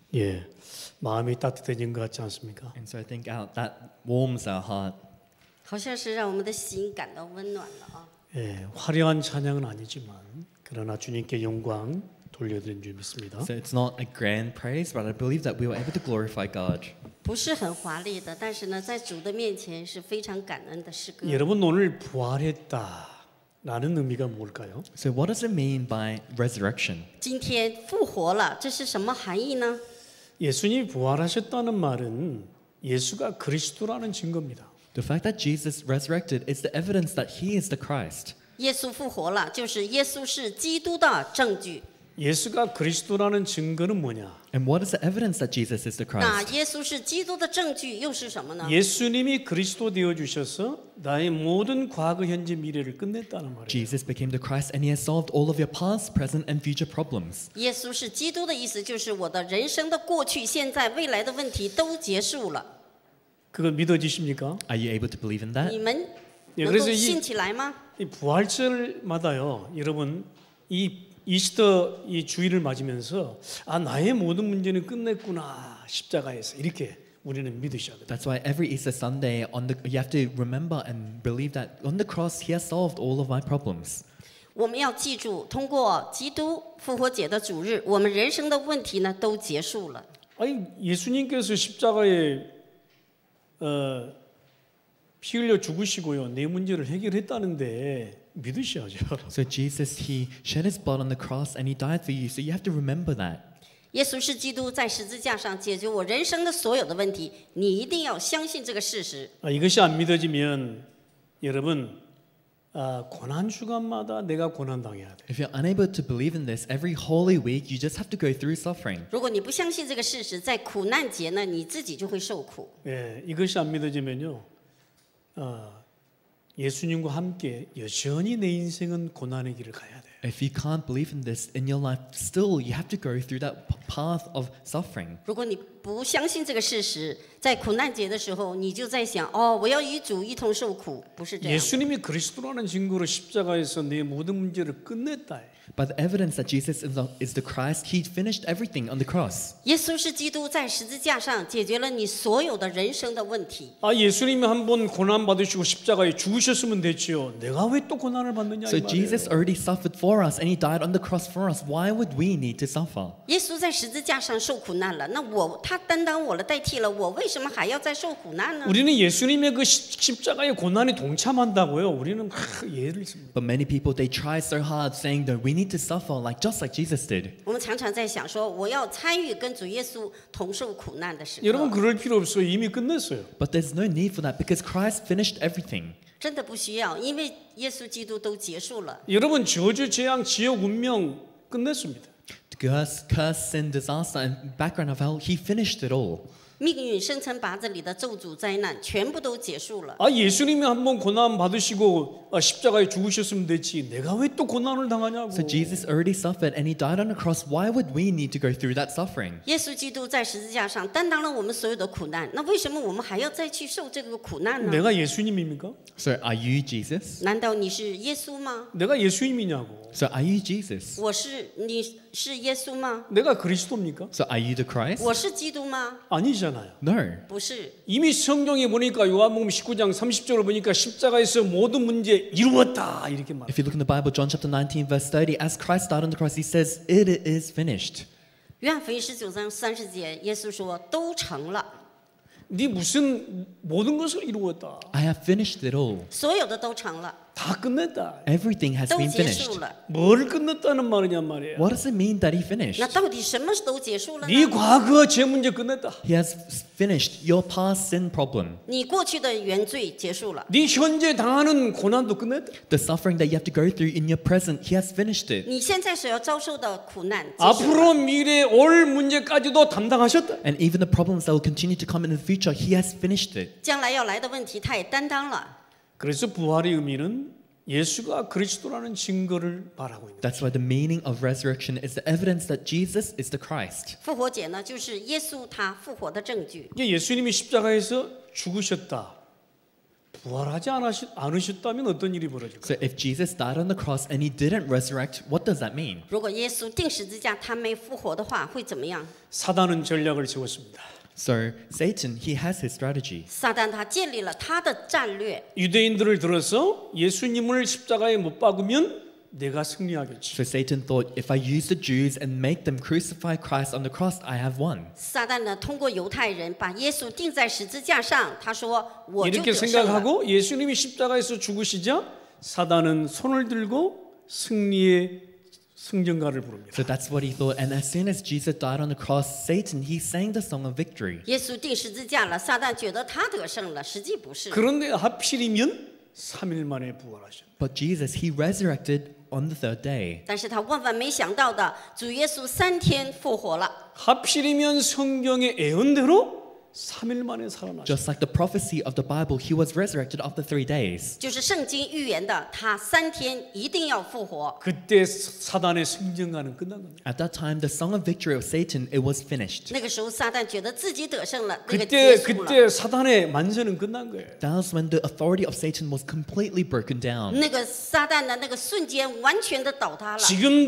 예, 마음이 따뜻해진 것 같지 않습니까? And so I think that warms our heart. 好像是让我们的心感到温暖了啊。 예, 화려한 찬양은 아니지만 그러나 주님께 영광 돌려드린 줄 믿습니다. So it's not a grand praise, but I believe that we were able to glorify God. 不是很华丽的，但是呢，在主的面前是非常感恩的诗歌。 여러분 오늘 부활했다라는 의미가 뭘까요? So what does it mean by resurrection? 今天复活了，这是什么含义呢？ 예수님이 부활하셨다는 말은 예수가 그리스도라는 증거입니다. The fact that Jesus resurrected is the evidence that he is the Christ. 耶稣复活了，就是耶稣是基督的证据。 예수가 그리스도라는 증거는 뭐냐? And what is the evidence that Jesus is the 那 Christ? 耶稣是基督的证据又是什么呢？ 예수님이 그리스도 되어 주셔서 나의 모든 과거, 현재, 미래를 끝냈다는 말이에요. Jesus became the Christ and he has solved all of your past, present and future problems. 耶稣是基督的意思，就是我的人生的过去、现在、未来的问题都结束了。 그걸 믿어지십니까? Are you able to believe in that? 你们 예, 能 그래서 够 이 信起来吗？ 부활절마다요, 여러분 이 이스터 이 주일을 맞으면서 아 나의 모든 문제는 끝냈구나 십자가에서 이렇게 우리는 믿으셔야 돼요. That's why every Easter Sunday you have to remember and believe that on the cross he has solved all of my problems. 我们要记住，通过基督复活节的主日，我们人生的问题呢都结束了。 아니 예수님께서 십자가에 피 흘려 죽으시고요 내 문제를 해결했다는데 믿으셔야죠. So Jesus, he shed his blood on the cross and he died for you. So you have to remember that. 耶稣是基督在十字架上解决我人生的所有的问题，你一定要相信这个事实。 이것이 안 믿어지면 여러분 고난 주간마다 내가 고난 당해야 돼. If you're unable to believe in this, every Holy Week you just have to go through suffering. 如果你不相信这个事实，在苦难节呢，你自己就会受苦。 예, 이것이 안 믿어지면요. 예수님과 함께 여전히 내 인생은 고난의 길을 가야 돼. If you can't believe in this in your life, still you have to go through that path of suffering. 如果你不相信这个事实，在苦难节的时候，你就在想，哦，我要与主一同受苦，不是这样。 예수님이 그리스도라는 증거로 십자가에서 내 모든 문제를 끝냈다. But the evidence that Jesus is the Christ, he finished everything on the cross. 耶稣是基督，在十字架上解决了你所有的人生的问题。 예수님이 한번 고난 받으시고 십자가에 죽으셨으면 됐지요. 내가 왜 또 고난을 받느냐 이 So 말이에요. Jesus already suffered for us and he died on the cross for us. Why would we need to suffer? 耶稣在十字架上受苦难了，那他担当我了，代替了我，为什么还要再受苦难呢？ 우리는 예수님의 그 십자가의 고난에 동참한다고요. 우리는 예를 씁니다. But many people, they try so hard saying that we need to suffer just like Jesus did. 我们常常在想说，我要参与跟主耶稣同受苦难的时 여러분 刻。 그럴 필요 없어요. 이미 끝냈어요. But there's no need for that because Christ finished everything. 真的不需要，因为耶稣基督都结束了。 여러분 저주, 재앙, 지옥, 운명 끝냈습니다. Curse, sin, disaster, and background of hell, he finished it all. 命运生辰八字里的咒诅灾难全部都结束了。 예수님이 한번 고난 받으시고 십자가에 죽으셨으면 됐지. 내가 왜 또 고난을 당하냐고. So Jesus already suffered and he died on the cross. Why would we need to go through that suffering? 耶稣基督在十字架上担当了我们所有的苦难，那为什么我们还要再去受这个苦难呢？ 내가 예수님입니까? So are you Jesus? 难道你是耶稣吗？ 내가 예수님이냐고. So are you Jesus? 你是耶稣吗？ 내가 그리스도입니까? So are you the Christ? 我是基督吗？ 아니잖아요. No. 不是。 이미 성경에 보니까 요한복음 19장 30절을 보니까 십자가에서 모든 문제 이루었다 이렇게 말해요. If you look in the Bible, John chapter 19 verse 30, as Christ died on the cross, he says, it is finished. 约翰福音19章30节，耶稣说都成了， 네 무슨 모든 것을 이루었다. I have finished it all. 所有的都成了， 다 끝냈다. Everything has 都 been 结 finished. 束了。 뭘 끝냈다는 말이냐 말이에요. What does it mean that he finished? 那到底什么都结束了 네 呢？ 과거 제 문제 끝냈다. He has finished your past sin problem. 你过去的原罪结束了， 네 현재 당하는 고난도 끝냈다. The suffering that you have to go through in your present, he has finished it. 你现在所要遭受的苦难结束了， 앞으로 미래 올 문제까지도 담당하셨다. And even the problems that will continue to come in the future, he has finished it. 将来要来的问题他也担当了。 그래서 부활의 의미는 예수가 그리스도라는 증거를 말하고 있다. That's why the meaning of resurrection is the evidence that Jesus is the Christ. 复活节呢，就是耶稣他复活的证据。 예수님이 십자가에서 죽으셨다. 부활하지 않으셨다면 어떤 일이 벌어질까요? So if Jesus died on the cross and he didn't resurrect, what does that mean? 如果耶稣钉十字架，他没复活的话，会怎么样？ 사단은 전략을 세웠습니다. So Satan, he has his strategy. 撒旦他建立了他的战略， 유대인들을 들어서 예수님을 십자가에 못 박으면 내가 승리하겠지. So Satan thought, if I use the Jews and make them crucify Christ on the cross, I have won. 撒旦呢通过犹太人把耶稣钉在十字架上，他说我就 이렇게 得胜了。 생각하고 예수님이 십자가에서 죽으시자 사단은 손을 들고 승리의 승전가를 부릅니다. So that's what he thought. And as soon as Jesus died on the cross, Satan, he sang the song of victory. 耶稣钉十字架了，撒旦觉得他得胜了，实际不是。 그런데 하필이면 3일 만에 부활하셨네. But Jesus, he resurrected on the third day. 但是他万万没想到的，主耶稣3天复活了。 하필이면 성경의 예언대로 3일 만에 살아나셨네. Just like the prophecy of the Bible, he was resurrected after 3 days. 就是圣经预言的，他3天一定要复活。 그때 사단의 승전가는 끝난 겁니다. At that time, the song of victory of Satan, it was finished. 那个时候，撒旦觉得自己得胜了，那个结束了。 그때 사단의 만세는 끝난 거예요. That was when the authority of Satan was completely broken down. 那个撒旦的那个瞬间完全的倒塌了。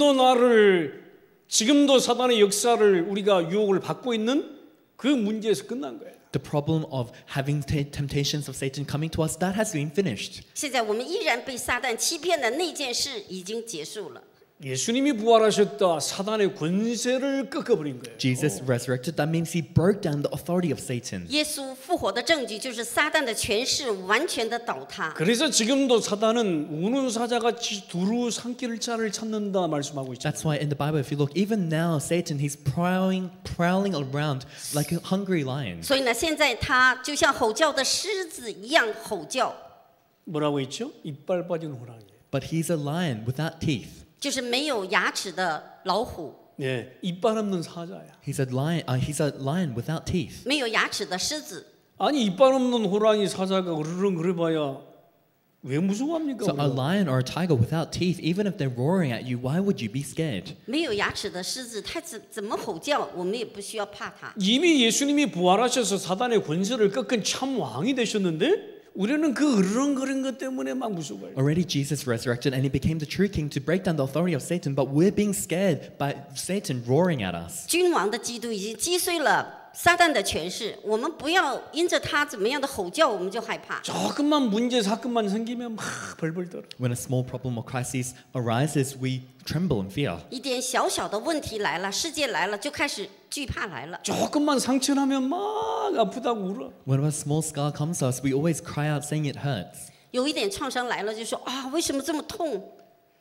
지금도 사단의 역사를 우리가 유혹을 받고 있는 그 문제에서 끝난 거예요. The problem of having temptations of Satan coming to us, that has been finished. 现在我们依然被撒旦欺骗的那件事已经结束了。 예수님이 부활하셨다. 사단의 권세를 꺾어버린 거예요. Jesus resurrected, that means he broke down the authority of Satan. 耶稣复活的证据就是撒旦的权势完全的倒塌。 그래서 지금도 사단은 우는 사자같이 두루 삼킬 자를 찾는다 말씀하고 있죠. That's why in the Bible, if you look, even now, Satan, he's prowling around like a hungry lion. 所以呢，现在他就像吼叫的狮子一样吼叫， 뭐라고 했죠? 이빨 빠진 호랑이. But he's a lion without teeth. 就是没有牙齿的老虎， 예, 이빨 없는 사자야. He's a lion without teeth. 没有牙齿的狮子。 아니 이빨 없는 호랑이 사자가 으르렁 그래봐야 왜 무서워합니까? So a 우리가? lion or a tiger without teeth, even if they're roaring at you, why would you be scared? 没有牙齿的狮子，它怎么吼叫，我们也不需要怕它。 이미 예수님이 부활하셔서 사단의 권세를 꺾은 참 왕이 되셨는데 우리는 그 으르렁거리는 것 때문에 막 무서워요. Already Jesus resurrected and he became the true king to break down the authority of Satan, but we're being scared by Satan roaring at us. 君王的基督已经击碎了撒旦的权势，我们不要因着他怎么样的吼叫，我们就害怕。 조금만 문제 사건만 생기면 막 벌벌 떨어. When a small problem or crisis arises, we tremble in fear. 一点小小的问题来了，事件来了，就开始惧怕来了。 조금만 상처 나면 막 아프다고 울어. When a small scar comes to us, we always cry out saying it hurts. 有一点创伤来了，就说啊，为什么这么痛？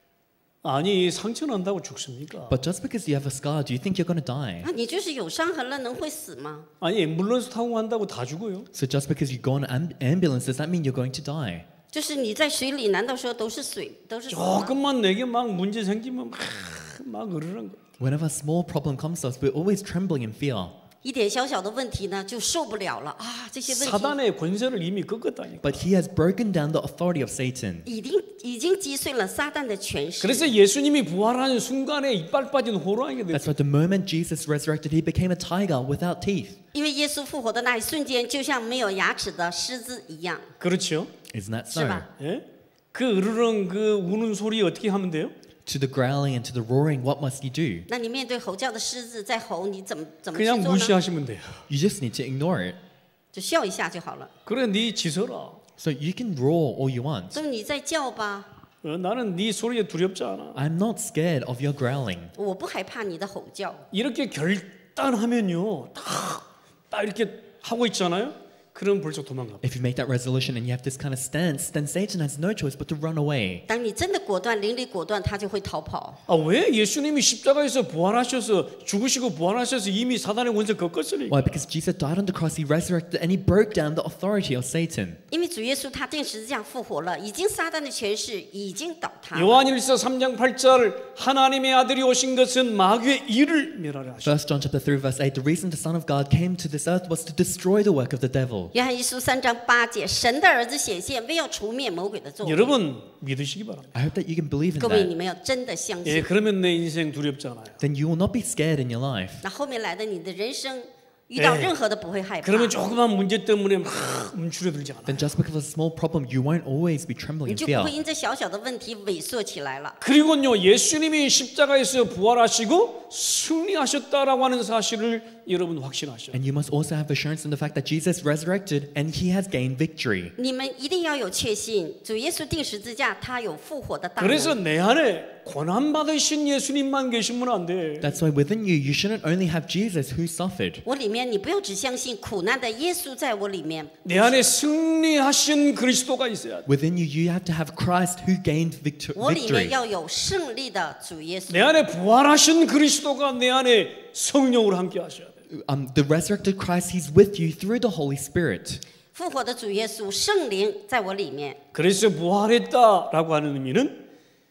아니 상처 난다고 죽습니까? But just because you have a scar, do you think you're going to die? 啊，你就是有伤痕了，能会死吗？ 아니 앰뷸런스 타고 간다고 다 죽어요. So just because you go on an ambulance, does that mean you're going to die? 就是你在水里，难道说都是水，都是死吗？ 조금만 내게 막 문제 생기면 막 으르렁. Whenever a small problem comes to us, we're always trembling in fear. 一点小小的问题呢，就受不了了啊！这些问题 사단의 권세를 이미 꺾었다니까. But he has broken down the authority of Satan. 已经击碎了撒旦的权势。 그래서 예수님이 부활하는 순간에 이빨 빠진 호랑이가 That's 됐어요. why the moment Jesus resurrected, he became a tiger without teeth. 因为耶稣复活的那一瞬间，就像没有牙齿的狮子一样， 그렇죠? Isn't that 是 so? 吧？ 예? 그 으르렁 그 우는 소리 어떻게 하면 돼요? To the growling and to the roaring, what must you do? 那你面对吼叫的狮子在吼，你怎么去 그냥 做呢？ 무시하시면 돼요. You just need to ignore it. 就笑一下就好了。 그래 네 지서라. So you can roar all you want. 所以你在叫吧， 나는 네 소리에 두렵지 않아. I'm not scared of your growling. 我不害怕你的吼叫。 이렇게 결단하면요, 딱 이렇게 하고 있잖아요. 그럼 벌써 도망가. If you make that resolution and you have this kind of stance, then Satan has no choice but to run away. 当你真的果断、淋漓果断，他就会逃跑。 아, 왜 예수님이 십자가에서 부활하셔서 죽으시고 부활하셔서 이미 사단의 권세 꺾었으니까. Why? Because Jesus died on the cross, he resurrected, and he broke down the authority of Satan. 因为主耶稣他钉十字架复活了，已经撒旦的权势已经倒塌了。 요한일서 3장 8절 하나님의 아들이 오신 것은 마귀의 일을 멸하려 하셨다. 1 John chapter 3 verse 8, the reason the Son of God came to this earth was to destroy the work of the devil. 约翰一书3章8节，神的儿子显现，为要除灭魔鬼的作为。 여러분 믿으시기 바랍니다. I hope that you can believe in 各位，你 that. 们要真的相 예, 信。 그러면 내 인생 두렵잖아요. Then you will not be scared in your life. 那后面来的你的人生遇到任何的不会害怕。 그러면 조그만 문제 때문에 막 움츠러들지 않아요. Then just because of a small problem, you won't always be trembling 你 in 就不 fear. 会因这小小的问题萎缩起来了。 그리고요 예수님이 십자가에서 부활하시고 승리하셨다라고 하는 사실을 여러분 확신하셔요. And you must also have assurance in the fact that Jesus resurrected and he has gained victory. 你们一定要有确信，主耶稣定十字架，他有复活的大 그래서 能。 내 안에 고난 받으신 예수님만 계시면 안 돼. That's why within you, you shouldn't only have Jesus who suffered. 我里面，你不要只相信苦难的耶稣在我里面， 내 안에 승리하신 그리스도가 있어야 돼. Within you, you have to have Christ who gained 我里面 victory. 要有胜利的主耶稣。 내 안에 부활하신 그리스도가 내 안에 성령으로 함께 하셔야 돼. The resurrected Christ, he's with you through the Holy Spirit. 复活的主耶稣圣灵在我里面， 그래서 부활했다라고 하는 의미는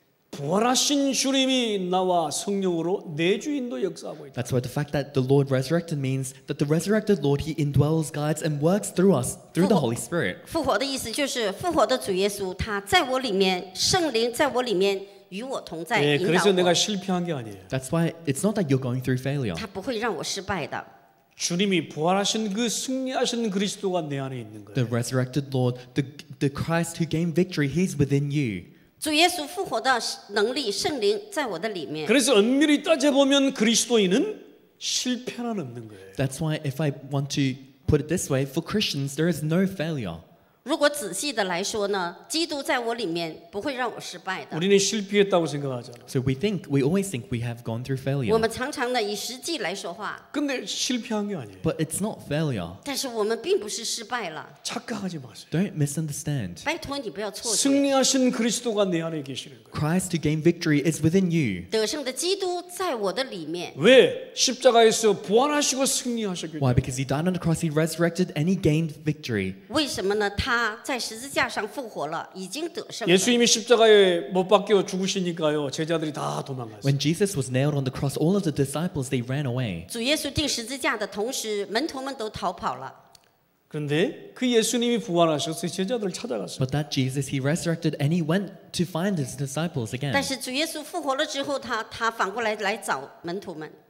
부활하신 주님이 나와 성령으로 내 주인도 역사하고 있다. That's why the fact that the Lord resurrected means that the resurrected Lord, he indwells, guides, and works through us, through the Holy Spirit. 复活的意思就是复活的主耶稣，他在我里面，圣灵在我里面与我同在， 예, 引导 그래서 내가 我， 실패한 게 아니에요. That's why it's not that you're going through failure. 他不会让我失败的。 주님이 부활하신 그 승리하신 그리스도가 내 안에 있는 The 거예요. resurrected Lord, the Christ who gained victory, he's within you. 主耶稣复活的能力，圣灵在我的里面。 그래서 엄밀히 따져보면 그리스도인은 실패는 없는 거예요. That's why if I want to put it this way, for Christians, there is no failure. 如果仔细的来说呢，基督在我里面不会让我失败的。 우리는 실패했다고 생각하잖아. So we always think we have gone through 我 failure. 们常常呢以实际来说话， 근데 실패한 게 아니에요. But it's not failure. 但是我们并不是失败了。 착각하지 마세요. Don't misunderstand. 拜托你不要错觉， 승리하신 그리스도가 내 안에 계시는 거예요. Christ who gained victory is within you. 得胜的基督在我的里面。 왜? 십자가에서 부활하시고 승리하셨기 Why? 때문에. Because he died on the cross, he resurrected, and he gained victory. 为什么呢？他在十字架上复活了，已经得胜了。 예수님이 십자가에 못 박혀 죽으시니까요. 제자들이 다 도망갔어요. When Jesus was nailed on the cross, all of the disciples, they ran away. 主耶稣定十字架的同时，门徒们都逃跑了。 그런데 그 예수님이 부활하셔서 제자들을 찾아갔어요. But that Jesus, he resurrected, and he went to find his disciples again. 但是主耶稣复活了之后，他反过来找门徒们。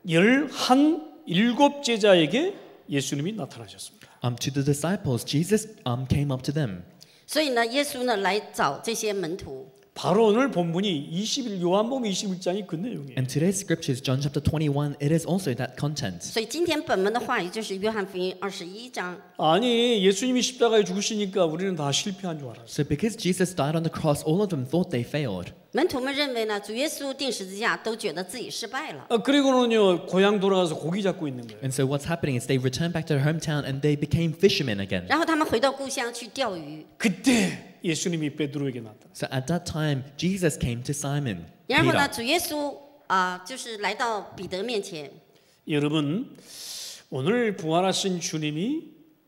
17 제자에게 예수님이 나타나셨습니다. To the disciples, Jesus came up to them. 所以呢，耶稣呢来找这些门徒。 바로 오늘 본문이 요한복음 21장이 그 내용이에요. And today's scriptures, John chapter 21, it is also that content. 所以今天本文的话语就是约翰福音21章。 아니 예수님이 십자가에 죽으시니까 우리는 다 실패한 줄 알았어요. So because Jesus died on the cross, all of them thought they failed. 门徒们认为呢，主耶稣定十字架，都觉得自己失败了。 그리고는요 고향 돌아가서 고기 잡고 있는 거예요. And so what's happening is they returned back to their hometown and they became fishermen again. 然后他们回到故乡去钓鱼。 그때 예수님이 베드로에게 나타났어요. So at that time, Jesus came to Simon, 然后呢， Peter. 主耶稣就是来到彼得面前。 여러분 오늘 부활하신 주님이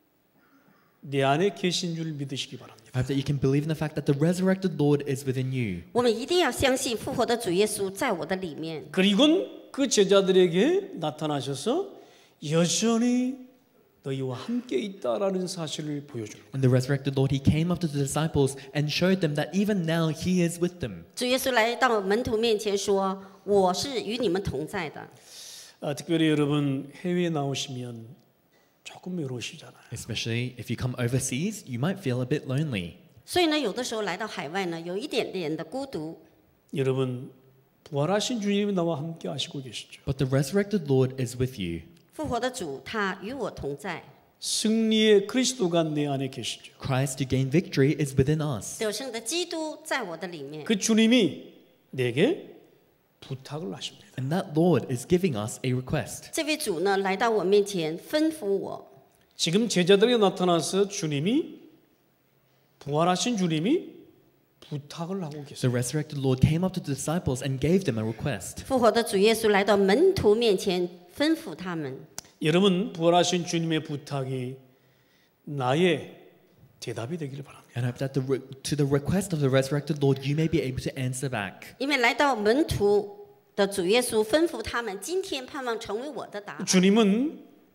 내 안에 계신 줄 믿으시기 바랍니다. I hope that you can believe in the fact that the resurrected Lord is within you. 我们一定要相信复活的主耶稣在我的里面。 그리고 그 제자들에게 나타나셔서 여전히 너희와 함께 있다라는 사실을 보여주는 거예요. And the resurrected Lord, he came up to the disciples and showed them that even now he is with them. 主耶稣来到门徒面前说：“我是与你们同在的。 특별히 여러분 해외에 나오시면 조금 외로우시잖아요. Especially if you come overseas, you might feel a bit lonely. ” 所以呢，有的时候来到海外呢，有一点点的孤独。 여러분 부활하신 주님이 나와 함께 하시고 계시죠. But the resurrected Lord is with you. 复活的主，他与我同在。 승리의 그리스도가 내 안에 계시죠. Christ to gain victory is within us. 得胜的基督在我的里面。 그 주님이 내게 부탁을 하십니다. And that Lord is giving us a request. 这位主呢，来到我面前，吩咐我。 지금 제자들에게 나타나서 주님이 부활하신 주님이 부탁을 하고 계세요. The resurrected Lord came up to the disciples and gave them a request. 复活的主耶稣来到门徒面前，吩咐他们。 여러분 부활하신 주님의 부탁이 나의 대답이 되기를 바랍니다. And I hope that to the request of the resurrected Lord, you may be able to answer back. 因为来到门徒的主耶稣吩咐他们，今天盼望成为我的答案。 주님은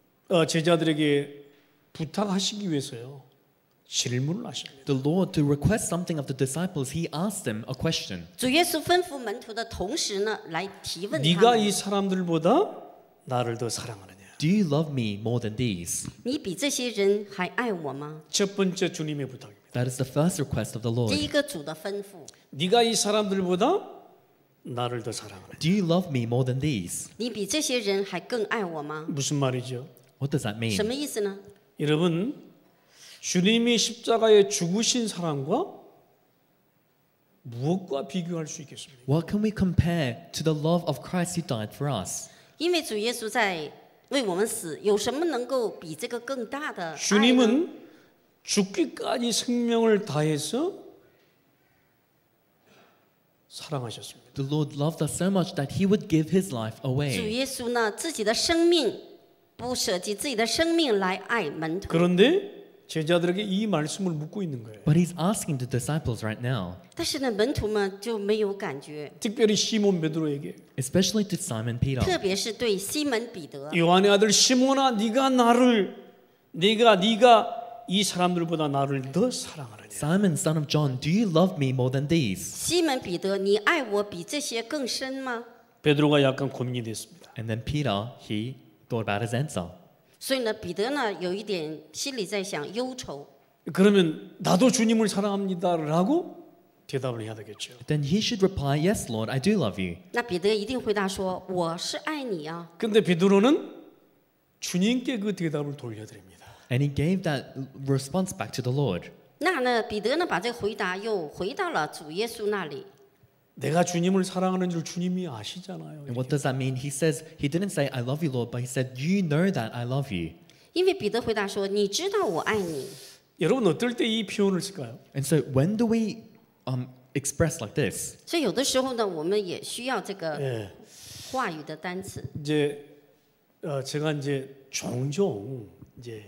제자들에게 부탁하시기 위해서요 질문을 하십니다. The Lord, to request something of the disciples, he asked them a question. 主耶稣吩咐门徒的同时呢，来提问他 네가 们： 이 사람들보다 나를 더 사랑하느냐? Do you love me more than these? 你比这些人还爱我吗？ 첫 번째 주님의 부탁입니다. That is the first request of the 第 Lord. 一个主的吩咐， 네가 이 사람들보다 나를 더 사랑하느냐. Do you love me more than these? 你比这些人还更爱我吗？ 무슨 말이죠? What does that 什 mean? 么意思呢？ 여러분, 주님이 십자가에 죽으신 사랑과 무엇과 비교할 수 있겠습니까? What can we compare to the love of Christ who died for us? 因为主耶稣在为我们死，有什么能够比这个更大的爱呢？ 주님은 죽기까지 생명을 다해서 사랑하셨습니다. The Lord loved us so much that He would give His life 主 away. 耶稣呢，自己的生命不舍弃自己的生命来爱门徒， 그런데 제자들에게 이 말씀을 묻고 있는 거예요. But He's asking the disciples right now, 但是呢，门徒们就没有感觉， 특별히 시몬 베드로에게 especially to Simon Peter. 特别是对西门彼得， 요한의 아들 시몬아 네가 이 사람들보다 나를 더 사랑하느냐. Simon, son of John, do you love me more than these? 西门彼得，你爱我比这些更深吗？ 베드로가 약간 고민이 됐습니다. And then Peter, he thought about his answer. 所以呢，彼得呢有一点心里在想忧愁。 그러면 나도 주님을 사랑합니다라고 대답을 해야 되겠죠. Then he should reply, yes, Lord, I do love you. 那彼得一定回答说：“我是爱你啊。 근데 베드로는 주님께 그 대답을 돌려드립니다. And he gave that response back to the Lord. ” 那呢，彼得呢把这个回答又回到了主耶稣那里。 내가 주님을 사랑하는 줄 주님이 아시잖아요. And what does that mean? He says, he didn't say, I love you, Lord, but he said, you know that I love you. 因为彼得回答说：“你知道我爱你。 여러분 어떨 때 이 표현을 쓸까요? And so when do we express like this? ” 所以有的时候呢，我们也需要这个 예. 话语的单词。 이제 제가 이제 종종 이제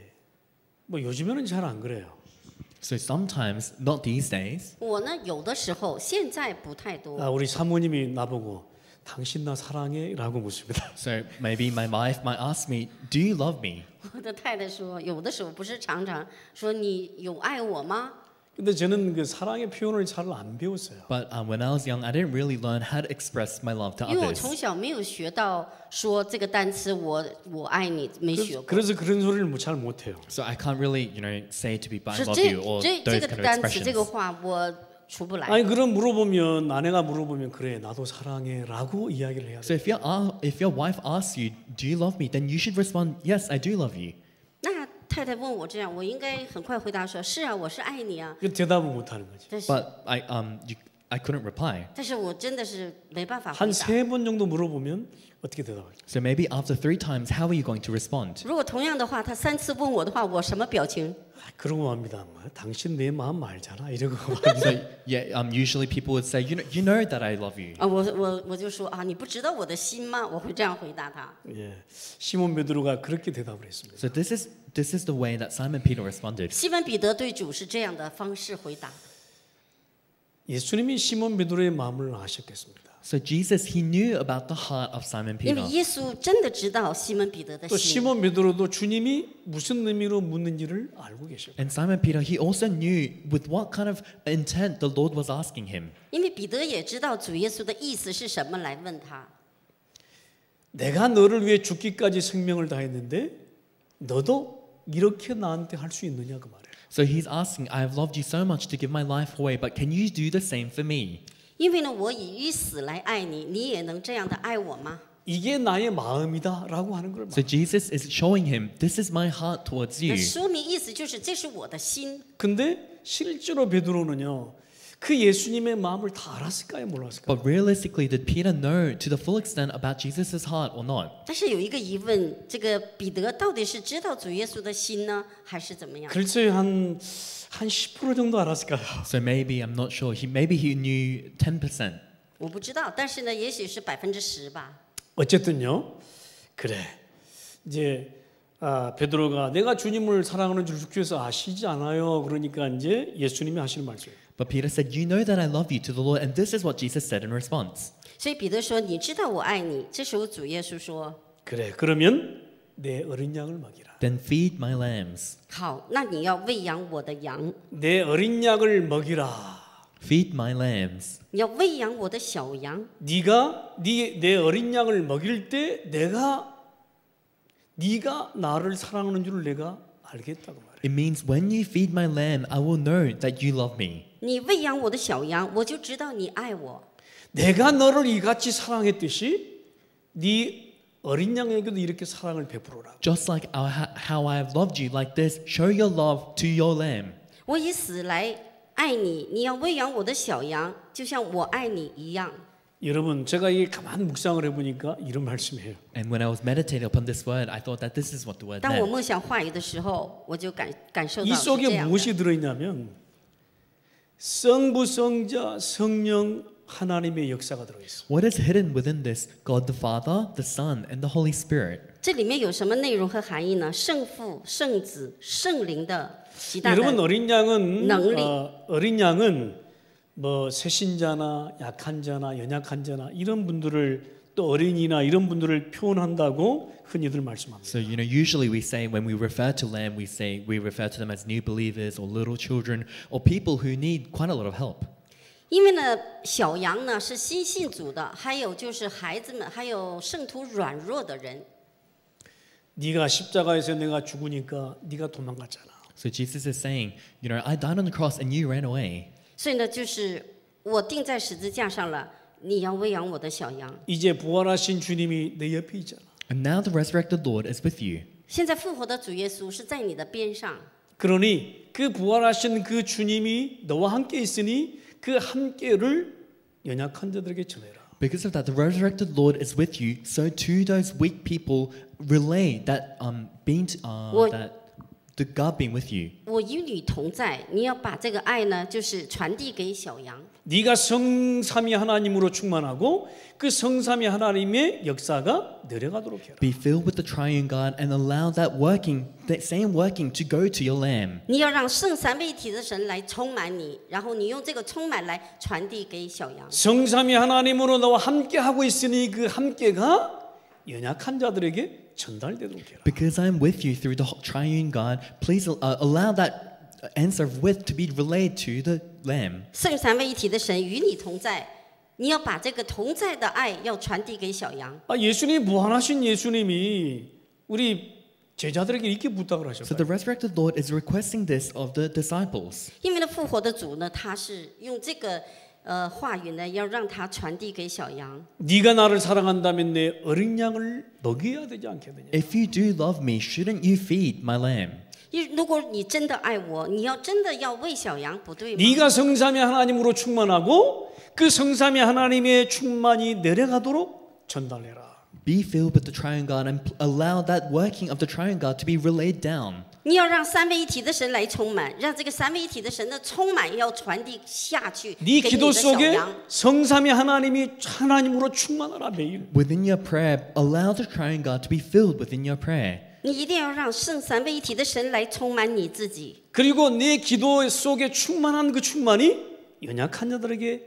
뭐 요즘에는 잘 안 그래요. So sometimes, not these days, 我呢，有的时候现在不太多。 우리 사모님이 나보고 당신 나 사랑해라고 묻습니다. so maybe my wife might ask me, do you love me? 我的太太说，有的时候不是常常说你有爱我吗？ 근데 저는 그 사랑의 표현을 잘 안 배웠어요. But when I was young, I didn't really learn how to express my love to 因为我 others. 从小没有学到说这个单词我爱你，没学过。 그래서 그런 소리를 잘 못해요. So I can't really, say to people, I 是 love 这 you, or 这 those 个 kind of 单词这个 expressions. 话我出不来。 아니 그럼 물어보면 아내가 물어보면 그래 나도 사랑해라고 이야기를 해야 So 돼. if your wife asks you, do you love me? Then you should respond, yes, I do love you. 那太太问我这样，我应该很快回答说：“是啊，我是爱你啊。 그 대답을 못 하는 거지. 但是 But I couldn't reply. 但是我真的是没办法回 한 答。 3번 정도 물어보면 어떻게 대답할까? So maybe after 3 times, how are you going to respond? 如果同样的话，他3次问我的话，我什么表情？ 그러고 맙니다. 뭐, 당신 내 마음 알잖아. 이러고 So yeah, usually people would say, you know that I love you. 啊，我就说啊，你不知道我的心吗？我会这样回答他。 예, 시몬 베드로가 그렇게 대답을 했습니다. So this is the way that Simon Peter responded. 西门彼得对主是这样的方式回答。 예수님이 시몬 베드로의 마음을 아셨겠습니다. So Jesus, he knew about the heart of Simon 因为 Peter. 耶稣真的知道西门彼得的 또 心， 시몬 베드로도 주님이 무슨 의미로 묻는지를 알고 계셨고 And Simon Peter, he also knew with what kind of intent the Lord was asking him. 因为彼得也知道主耶稣的意思是什么来问他。 내가 너를 위해 죽기까지 생명을 다했는데 너도 이렇게 나한테 할 수 있느냐 그 말이에요. So he's asking, I have loved you so much to give my life away, but can you do the same for me? 因为呢，我以死来爱你，你也能这样的爱我吗？ 이게 나의 마음이다라고 하는 걸 So Jesus is showing him, this is my heart towards 那 you. 说明意思就是这是我的心。 근데 실제로 베드로는요. 그 예수님의 마음을 다 알았을까요? 몰랐을까요? But realistically, did Peter know to the full extent about Jesus' heart or not? 但是有一个疑问，这个彼得到底是知道主耶稣的心呢，还是怎么样？ 글쎄요 한 10% 정도 알았을까요? So maybe, I'm not sure, maybe he knew 10%. 我不知道，但是呢，也许是10%吧。 어쨌든요. 그래. 이제 베드로가 내가 주님을 사랑하는 줄 주께서 아시지 않아요. 그러니까 이제 예수님이 하시는 말씀이에요. But Peter said, you know that I love you to the Lord. And this is what Jesus said in response. 所以彼得说：“你知道我爱你。”这时候主耶稣说 그래. 그러면 내 어린 양을 먹이라. Then feed my lambs. ：“ 好，那你要喂养我的羊， 내 어린 양을 먹이라. Feed my lambs. 你要喂养我的小羊。 네가 내 어린 양을 먹일 때 내가 네가 나를 사랑하는 줄을 내가 알겠다고 말해요. It means when you feed my lamb, I will know that you love me. 你喂养我的小羊，我就知道你爱我。 내가 너를 이같이 사랑했듯이 네 어린 양에게도 이렇게 사랑을 베풀어라. Just like how I have loved you like this, show your love to your lamb. 我以死来爱你，你要喂养我的小羊，就像我爱你一样。 여러분 제가 이게 가만 묵상을 해보니까 이런 말씀이에요. And when I was meditating upon this word, I thought that this is what the word 当我 meant. 默想话语的时候，我就感受 이 到是这 속에 样的。 무엇이 들어있냐면 성부, 성자, 성령 하나님의 역사가 들어있어요. What is hidden within this? God the Father, the Son, and the Holy Spirit. 这里面有什么内容和含义呢？圣父、圣子、圣灵的极大的 여러분 어린 양은 능력. 어린 양은 뭐 새신자나 약한 자나 연약한 자나 이런 분들을 또 어린이나 이런 분들을 표현한다고 흔히들 말씀합니다. So usually we say when we refer to lamb, we refer to them as new believers or little children or people who need quite a lot of help. 因为呢，小羊呢是新信主的，还有就是孩子们，还有圣徒软弱的人。 네가 십자가에서 내가 죽으니까 네가 도망갔잖아. So Jesus is saying, I died on the cross and you ran away. 所以呢，就是我钉在十字架上了，你要喂养我的小羊。 이제 부활하신 주님이 내 옆에 있잖아. And now the resurrected Lord is with you. 现在复活的主耶稣是在你的边上， 그러니 그 부활하신 그 주님이 너와 함께 있으니 그 함께를 연약한 자들에게 전해라. Because of that, the resurrected Lord is with you. So to those weak people, relay that that the God being with you. 我与你同在。你要把这个爱呢，就是传递给小羊。 네가 성삼위 하나님으로 충만하고 그 성삼위 하나님의 역사가 내려가도록 해라. Be filled with the triune God and allow that same working to go to your lamb. 你要让圣三位一体的神来充满你，然后你用这个充满来传递给小羊。 성삼위 하나님으로 너와 함께 하고 있으니 그 함께가 연약한 자들에게 전달되도록 해라. Because I am with you through the triune God, please allow that answer of with to be relayed to the lamb. 圣三位一体的神与你同在，你要把这个同在的爱要传递给小羊。 예수님 무한하신 예수님이 우리 제자들에게 이렇게 부탁을 So the 하셨어요. resurrected Lord is requesting this of the disciples. 因为呢，复活的主呢，他是用这个话语呢，要让他传递给小羊。 네가 나를 사랑한다면 내 어린 양을 먹여야 되지 않겠느냐. If you do love me, shouldn't you feed my lamb? 如果你真的爱我，你要真的要喂小羊，不对吗？ 네가 성삼위 하나님으로 충만하고 그 성삼위 하나님의 충만이 내려가도록 전달해라. Be filled with the triune God and allow that working of the triune God to be relayed down. 你要让三位一体的神来充满，让这个三位一体的神的充满要传递下去给 네 你 기도 的小 속에 羊。 성삼위 하나님이 하나님으로 충만하라 매일. Within your prayer, allow the triune God to be filled within your prayer. 你一定要让圣三位一体的神来充满你自己。 그리고 내 기도 속에 충만한 그 충만이 연약한 자들에게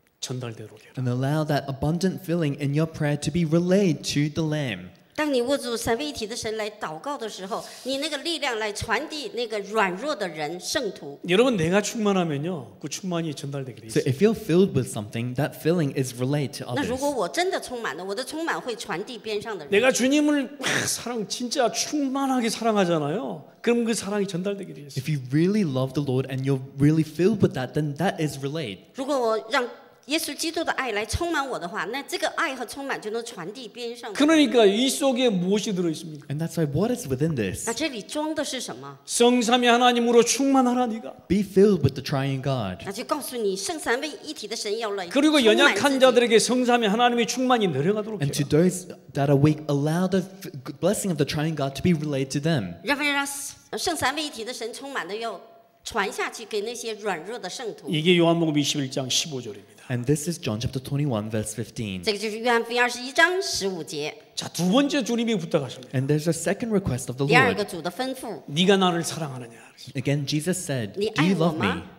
전달되도록 해라. And allow that abundant filling in your prayer to be relayed to the lamb. 当你握住三位一体的神来祷告的时候，你那个力量来传递那个软弱的人圣徒。 여러분 내가 충만하면요 그 충만이 전달되게 돼 So 있어요. if you're filled with something, that filling is relayed to 那如 others. 果我真的充满了，我的充满会传递边上的人。 내가 주님을 사랑 진짜 충만하게 사랑하잖아요. 그럼 그 사랑이 전달되게 돼 있어요. If you really love the Lord and you're really filled with that, then that is relayed. 如果我让耶稣基督的爱来充满我的话，那这个爱和充满就能传递边上的人。 그러니까 이 속에 무엇이 들어 있습니까? And that's why what is within this? 那这里装的是什么？ 성삼위 하나님으로 충만하라 네가. Be filled with the triune God. 那就告诉你，圣三位一体的神要来 그리고 充满 연약한 自己。 자들에게 성삼위 하나님의 충만이 내려가도록 And to 해라. those that are weak, allow the blessing of the triune God to be relayed to them. 让圣三位一体的神充满的要传下去给那些软弱的圣徒。 이게 요한복음 21장 15절입니다. And this is John chapter 21, verse 15. 这个就是约翰福音21章15节。 자, 두 번째 주님이 부탁하십니다. And there's a second request of the 第二 Lord. 个主的吩咐， 네가 나를 사랑하느냐? Again, Jesus said, 네 Do you 爱我 love me? 吗？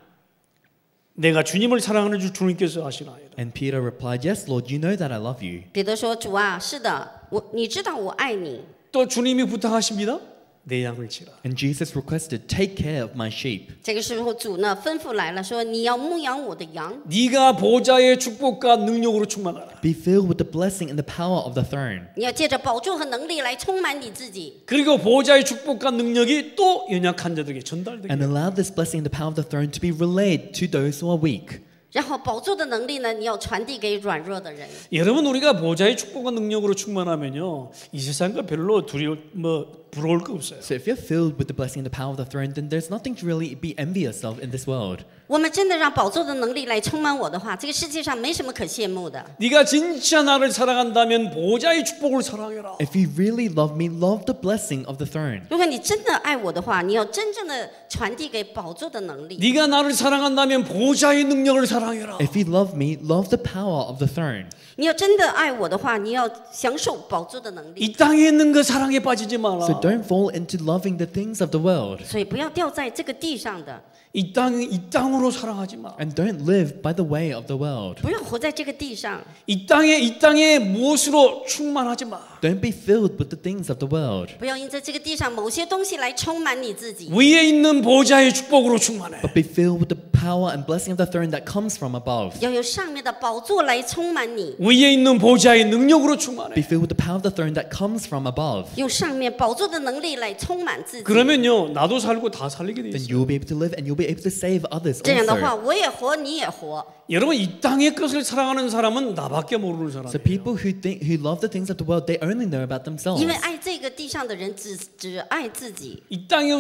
내가 주님을 사랑하는 줄 주님께서 아시나이다. And Peter replied, Yes, Lord, you know that I love you. 彼得说：“主啊，是的，你知道我爱你。” 또 주님이 부탁하십니다. 내 양을 치라. And Jesus requested, take care of my sheep. 这个时候主呢吩咐来了，说你要牧养我的羊。 네가 보좌의 축복과 능력으로 충만하라. Be filled with the blessing and the power of the throne. 你要借着宝座和能力来充满你自己， 그리고 보좌의 축복과 능력이 또 연약한 자들에게 전달되게. And allow this blessing and the power of the throne to be relayed to those who are weak. 然后宝座的能力呢，你要传递给软弱的人。 여러분 우리가 보좌의 축복과 능력으로 충만하면요 이 세상과 별로 부러울 거 없어요. So if you're filled with the blessing and the power of the throne, then there's nothing to really be envious of in this world. 我们真的让宝座的能力来充满我的话，这个世界上没什么可羡慕的。 네가 진짜 나를 사랑한다면 보좌의 축복을 사랑해라. If you really love me, love the blessing of the throne. 如果你真的爱我的话，你要真正的传递给宝座的能力。 네가 나를 사랑한다면 보좌의 능력을 사랑해라. If you love me, love the power of the throne. 你要真的爱我的话，你要享受宝座的能力。 이 땅에 있는 그 사랑에 빠지지 So 마라. don't fall into loving the things of the world. 所以不要掉在这个地上的， 이 땅으로 사랑하지 마. And don't live by the way of the world. 不要活在这个地上。 이 땅의 무엇으로 충만하지 마. Don't be filled with the things of the world. 不要因在这个地上某些东西来充满你自己， 위에 있는 보좌의 축복으로 충만해. But be filled with the power and blessing of the throne that comes from above. 要有上面的宝座来充满你， 위에 있는 보좌의 능력으로 Be 충만해. filled with the power of the throne that comes from above. 用上面宝座的能力来充满自己。 그러면요 나도 살고 다 살리게 돼 Then 있어요. you'll be able to live and you'll be able to save others 这样的话， also. 我也活，你也活。 여러분 이 땅의 것을 사랑하는 사람은 나밖에 모르는 So 사람이에요. people who love the things of the world, they only know about themselves. 因为爱这个地上的人只爱自己。 이 땅의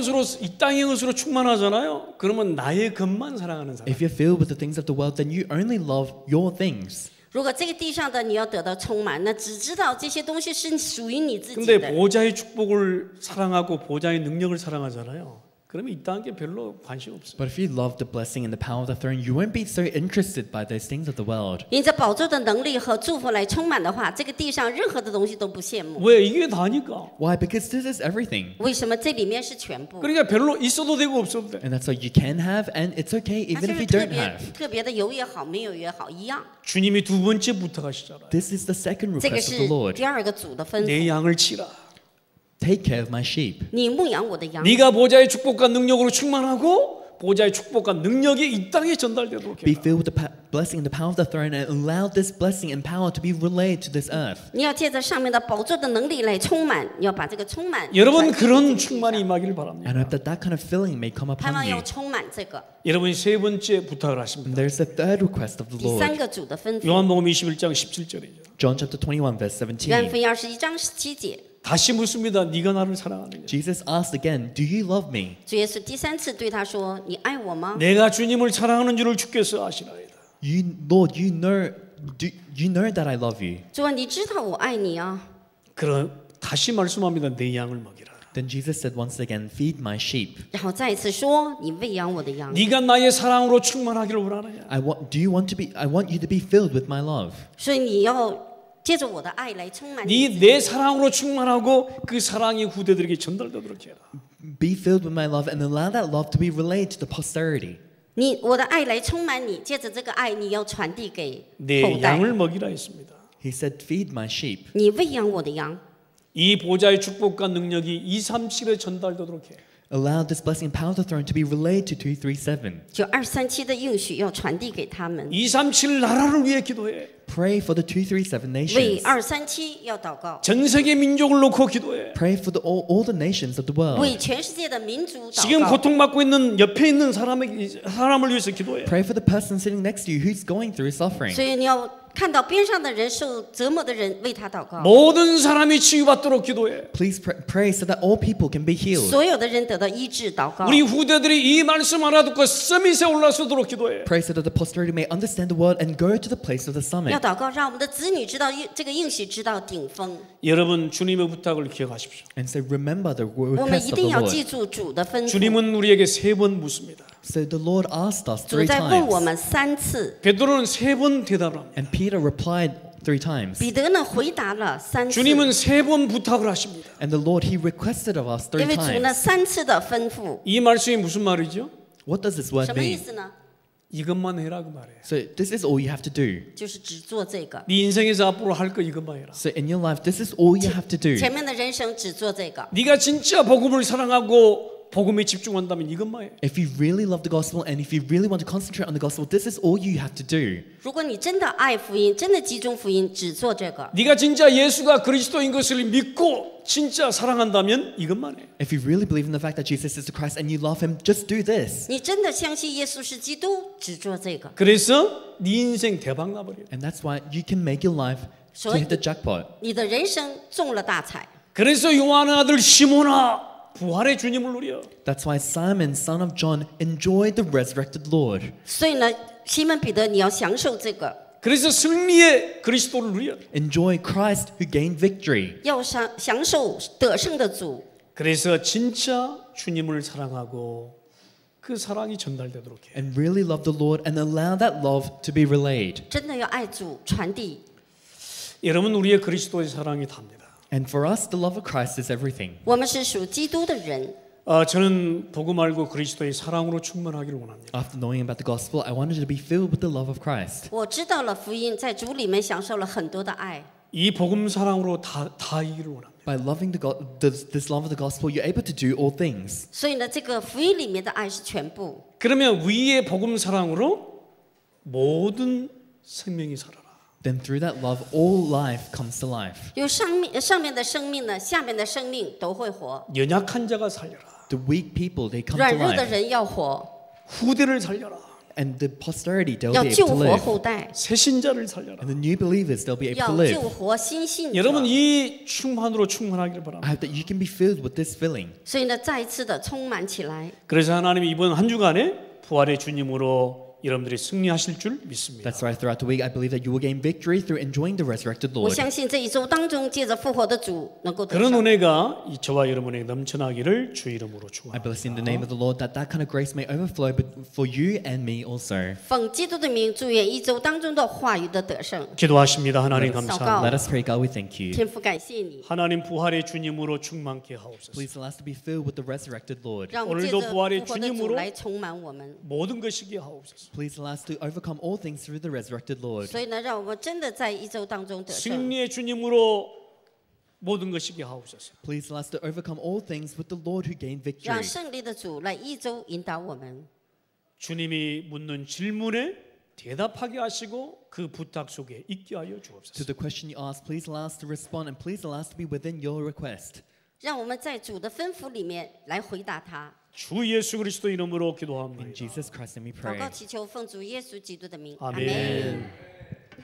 것으로 충만하잖아요. 그러면 나의 것만 사랑하는 사람. If you're filled with the things of the world, then you only love your things. 如果这个地上的你要得到充满，那只知道这些东西是属于你自己 근데 的。 보좌의 축복을 사랑하고 보좌의 능력을 사랑하잖아요. 그러면 이 땅에 별로 관심 없어요. But if you love the blessing and the power of the throne, you won't be so interested by those things of the world. 因着宝座的能力和祝福来充满的话，这个地上任何的东西都不羡慕。 왜 이게 다니까? Why? Because this is everything. 为什么这里面是全部？ 그러니까 별로 있어도 되고 없어도 돼. And that's what you can have, and it's okay 它 even 就 if 是 you 特 don't 别 have. 特别的有也好，没有也好，一样。 주님이 두 번째 부탁하시잖아요. This is the second 这个 request 是 of the Lord. 第二个主的吩 내 咐。 양을 치라. Take care of my sheep. 你牧养我的羊， 네가 보좌의 축복과 능력으로 충만하고 보좌의 축복과 능력이 이 땅에 전달되도록 Be 해라. filled with the blessing and the power of the throne, and allow this blessing and power to be relayed to this earth. 你要借着上面的宝座的能力来充满，你要把这个充满。 여러분 传递给 그런 这个地 충만이 上 임하기를 바랍니다. And I hope that that kind of filling may come 盼 upon 望 you. 要充满这个。 여러분이 세 번째 부탁을 하십니다. And there's the third request of the 第三 Lord. 个主的吩咐， 요한복음 21장 17절이죠. John chapter 21, verse 约翰 17. 福音21章17节， 다시 묻습니다. 네가 나를 사랑하느냐? Jesus asked again, do you love me? 主耶稣第三次对他说：“你爱我吗？” 내가 주님을 사랑하는 줄을 주께서 아시나이다. Lord, you know that I love you. 主啊，你知道我爱你啊。 그럼 다시 말씀합니다. 내 양을 먹이라. Then Jesus said once again, feed my sheep. 然后再一次说：“你喂养我的羊。 네가 나의 사랑으로 충만하기를 원하느냐? I want you to be filled with my love. ” 所以你要借着我的爱来充满你自己。 네 사랑으로 충만하고 그 사랑이 후대들에게 전달되도록 해라. Be filled with my love and allow that love to be relayed to the posterity. 我的爱来充满你，借着这个爱，你要传递给 내 后代。 양을 먹이라 했습니다. He said, feed my sheep. 你喂养我的羊， 이 보좌의 축복과 능력이 237에 전달되도록 해. Allow this blessing and power of the throne to be relayed to 237. 就237的应许要传递给他们。 237 나라를 위해 기도해. Pray for the 237 为 nations. 237要祷告， 전 세계 민족을 놓고 기도해. Pray for all the nations of the world. 为全世界的民族 지금 祷告， 고통받고 있는 옆에 있는 사람을 위해서 기도해. Pray for the person sitting next to you who's going through suffering. 所以你要看到边上的人受折磨的人，为他祷告。 모든 사람이 치유받도록 기도해. Please pray so that all people can be healed. 所有的人得到医治，祷告。 우리 후대들이 이 말씀 알아듣고 서밋에 올라서도록 기도해. Pray so that the posterity may understand the word and go to the place of the 要 summit. 祷告，让我们的子女知道这个应许，知道顶峰。 여러분 주님의 부탁을 기억하십시오. And so remember the 我们 request 一 of 定 the 要记 Lord. 住主的吩咐。 주님은 우리에게 3번 묻습니다. So the Lord asked us 主 3 在问我 times. 们3次， 베드로는 3번 대답을 합니다. And Peter replied 3 times. 彼得呢回答了3次。 주님은 3번 부탁을 하십니다. And the Lord, He requested of us 3 因为主呢 times. 3次的吩咐， 이 말씀이 무슨 말이죠? What does this 什 word 么意 mean? 思呢？ 이것만 해라 그 말이에요. So this is all you have to do. 就是只做这个。 네 인생에서 앞으로 할 거 이것만 해라. So in your life, this is all you have to do. 前面的人生只做这个。 네가 진짜 복음을 사랑하고 복음에 집중한다면 이것만 해. If you really love the gospel and if you really want to concentrate on the gospel, this is all you have to do. 如果你真的爱福音，真的集中福音，只做这个。 네가 진짜 예수가 그리스도인 것을 믿고 진짜 사랑한다면 이것만 해. If you really believe in the fact that Jesus is the Christ and you love him, just do this. 你真的相信耶稣是基督，只做这个。 그래서 네 인생 대박 나버려. And that's why you can make your life to hit the jackpot. 你的人生中了大彩。 그래서 요한의 아들 시몬아 부활의 주님을 누려. That's why Simon, son of John, enjoyed the resurrected Lord. 所以呢，西门彼得，你要享受这个， 그래서 승리의 그리스도를 누려. Enjoy Christ who gained victory. 要享受得胜的主。 그래서 진짜 주님을 사랑하고 그 사랑이 전달되도록 해. And really love the Lord and allow that love to be relayed. 真的要爱主，传递。 여러분 우리의 그리스도의 사랑이 답니다. And for us, the love of Christ is everything. 我们是属基督的人。 저는 복음 알고 그리스도의 사랑으로 충만하기를 원합니다. After knowing about the gospel, I wanted to be filled with the love of Christ. 我知道了福音，在主里面享受了很多的爱。 이 복음 사랑으로 다 이기를 원합니다. By loving this love of the gospel, you're able to do all things. 所以呢，这个福音里面的爱是全部。 그러면 위의 복음 사랑으로 모든 생명이 살아라. Then through that love, all life comes to life. 有上面的生命呢，下面的生命都会活。 연약한 자가 살려라. The weak people, they come 软 to 弱的 life. 人要活， 후대를 살려라. And the posterity, they'll 要 be 救 able to 活 live. 后代， 새신자를 살려라. And the new believers, they'll be able to 要 live. 救活新信者。 여러분 이 충만으로 충만하기를 바랍니다. I hope that you can be filled with this filling. 所以呢，再一次的充满起来。 그래서 하나님이 이번 한 주간에 부활의 주님으로 여러분들이 승리하실 줄 믿습니다. That's right. Throughout the week, I believe that you will gain victory through enjoying the resurrected 我 Lord. 相信这一周当中，借着复活的主能够得 그런 胜。 은혜가 이 저와 여러분에게 넘쳐나기를 주 이름으로 I bless in the 축원합니다. name of the Lord that kind of grace may overflow, but for you and me also. 奉基督的名，祝愿一周当中的话语的得胜。 기도하십니다. 하나님 祷告。 감사합니다. Let us pray, God, we thank you. 天父，感谢你， 하나님 부활의 주님으로 충만케 하옵소서. Please allow us to be filled with the resurrected Lord. 让我们借着 오늘도 复 부활의 活的主 주님으로 来充满我们。 모든 것이게 하옵소서. Please allow us to overcome all things through the resurrected Lord. 所以呢，让我们真的在一周当中得胜。 승리의 주님으로 모든 것이게 하옵소서. Please allow us to overcome all things with the Lord who gained victory. 让胜利的主来一周引导我们。 주님이 묻는 질문에 대답하게 하시고 그 부탁 속에 있게 하여 To 주옵소서. the question you asked, please allow us to respond and please allow us to be within your request. 让我们在主的吩咐里面来回答他。 주 예수 그리스도 이름으로 In 기도합니다. Jesus Christ's name we 祷 pray. 告祈求，奉主耶稣基督的名， 아멘.